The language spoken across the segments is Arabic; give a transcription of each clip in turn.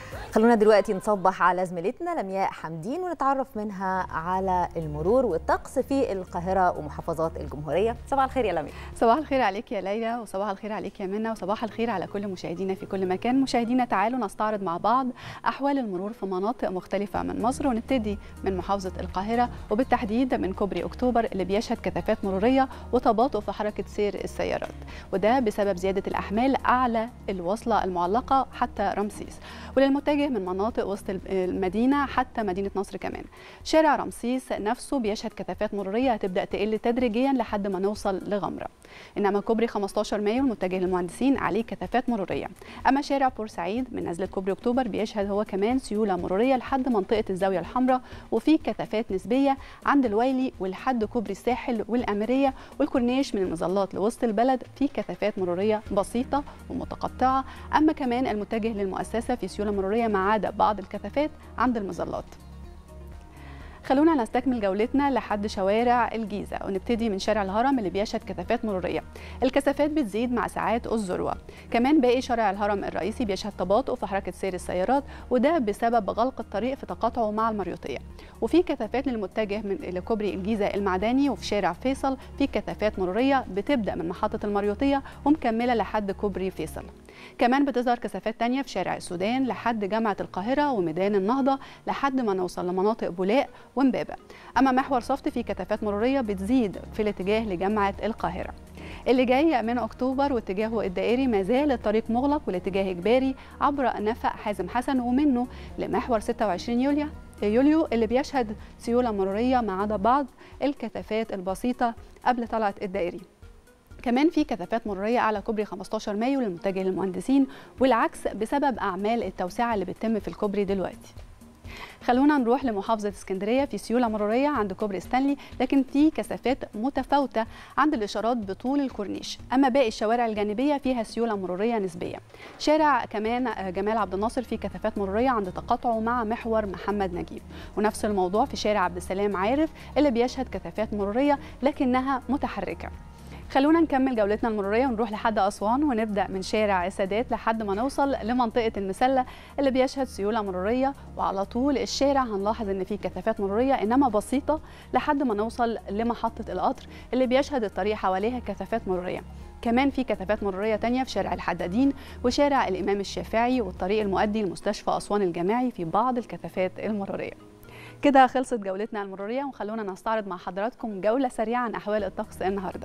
خلونا دلوقتي نصبح على زميلتنا لمياء حمدين ونتعرف منها على المرور والطقس في القاهرة ومحافظات الجمهورية. صباح الخير يا لمياء. صباح الخير عليك يا ليلى، وصباح الخير عليك يا منى، وصباح الخير على كل مشاهدينا في كل مكان. مشاهدينا تعالوا نستعرض مع بعض أحوال المرور في مناطق مختلفة من مصر، ونبتدي من محافظة القاهرة وبالتحديد من كوبري أكتوبر اللي بيشهد كثافات مرورية وتباطؤ في حركة سير السيارات، وده بسبب زيادة الأحمال أعلى الوصلة المعلقة حتى رمسيس، وللمتجه من مناطق وسط المدينة حتى مدينة نصر كمان. شارع رمسيس نفسه بيشهد كثافات مرورية هتبدأ تقل تدريجيا لحد ما نوصل لغمرة. إنما كوبري 15 مايو المتجه للمهندسين عليه كثافات مرورية. أما شارع بورسعيد من نزلة كوبري أكتوبر بيشهد هو كمان سيولة مرورية لحد منطقة الزاوية الحمراء، وفي كثافات نسبية عند الويلي ولحد كوبري الساحل والأميرية والكورنيش من المظلات لوسط البلد في كثافات مرورية بسيطة ومتقطعة. أما كمان المتجه للمؤسسة في سيولة مرورية ما عدا بعض الكثافات عند المظلات. خلونا نستكمل جولتنا لحد شوارع الجيزة، ونبتدي من شارع الهرم اللي بيشهد كثافات مرورية. الكثافات بتزيد مع ساعات الذروة. كمان باقي شارع الهرم الرئيسي بيشهد تباطؤ في حركة سير السيارات، وده بسبب غلق الطريق في تقاطعه مع المريوطية. وفي كثافات للمتجه من لكوبري الجيزة المعدني، وفي شارع فيصل في كثافات مرورية بتبدأ من محطة المريوطية ومكملة لحد كوبري فيصل. كمان بتظهر كثافات تانية في شارع السودان لحد جامعة القاهرة وميدان النهضة لحد ما نوصل لمناطق بولاق ومبابة. أما محور صفت فيه كثافات مرورية بتزيد في الاتجاه لجامعة القاهرة. اللي جاي من أكتوبر واتجاهه الدائري ما زال الطريق مغلق والاتجاه إجباري عبر نفق حازم حسن ومنه لمحور 26 يوليو اللي بيشهد سيولة مرورية ما عدا بعض الكثافات البسيطة قبل طلعة الدائري. كمان في كثافات مرورية على كوبري 15 مايو للمتجه للمهندسين، والعكس بسبب أعمال التوسعة اللي بتتم في الكوبري دلوقتي. خلونا نروح لمحافظة اسكندرية في سيولة مرورية عند كوبري ستانلي، لكن في كثافات متفاوتة عند الإشارات بطول الكورنيش. أما باقي الشوارع الجانبية فيها سيولة مرورية نسبية. شارع كمان جمال عبد الناصر فيه كثافات مرورية عند تقاطعه مع محور محمد نجيب، ونفس الموضوع في شارع عبد السلام عارف اللي بيشهد كثافات مرورية لكنها متحركة. خلونا نكمل جولتنا المرورية ونروح لحد أسوان، ونبدأ من شارع السادات لحد ما نوصل لمنطقة المسلة اللي بيشهد سيولة مرورية، وعلى طول الشارع هنلاحظ إن فيه كثافات مرورية إنما بسيطة لحد ما نوصل لمحطة القطر اللي بيشهد الطريق حواليها كثافات مرورية. كمان في كثافات مرورية تانية في شارع الحدادين وشارع الإمام الشافعي والطريق المؤدي لمستشفى أسوان الجامعي في بعض الكثافات المرورية. كده خلصت جولتنا المرورية، وخلونا نستعرض مع حضراتكم جولة سريعة عن أحوال الطقس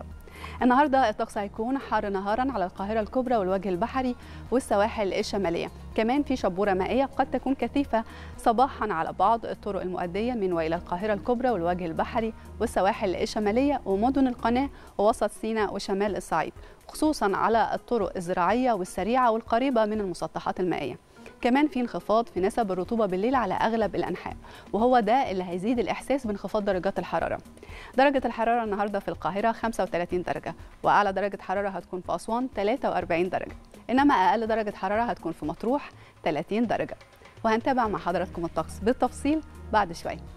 النهارده الطقس هيكون حار نهارا على القاهرة الكبرى والوجه البحري والسواحل الشمالية. كمان في شبورة مائية قد تكون كثيفة صباحا على بعض الطرق المؤدية من وإلى القاهرة الكبرى والوجه البحري والسواحل الشمالية ومدن القناة ووسط سيناء وشمال الصعيد، خصوصا على الطرق الزراعية والسريعة والقريبة من المسطحات المائية. كمان في انخفاض في نسب الرطوبة بالليل على أغلب الأنحاء، وهو ده اللي هيزيد الإحساس بانخفاض درجات الحرارة. درجة الحرارة النهاردة في القاهرة 35 درجة، وأعلى درجة حرارة هتكون في أسوان 43 درجة، إنما أقل درجة حرارة هتكون في مطروح 30 درجة. وهنتابع مع حضراتكم الطقس بالتفصيل بعد شوية.